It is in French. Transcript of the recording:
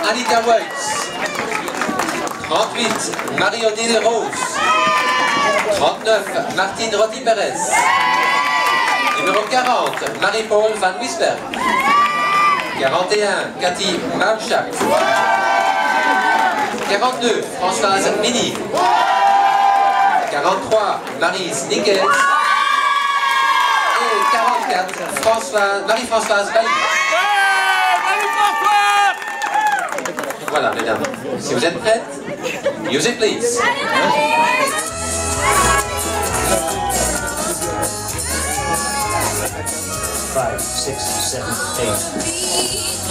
Anita White. 38, Marie-Odile Rose. 39, Martine Rodi-Perez. Numéro 40, Marie-Paul Van Wisberg. 41, Cathy Malchak. 42, Françoise Mini. 43, Maryse Nickels. Et 44, Marie-Françoise Bailly. Voilà, mesdames. Si vous êtes prêtes, music please. 5, 6, 7, 8.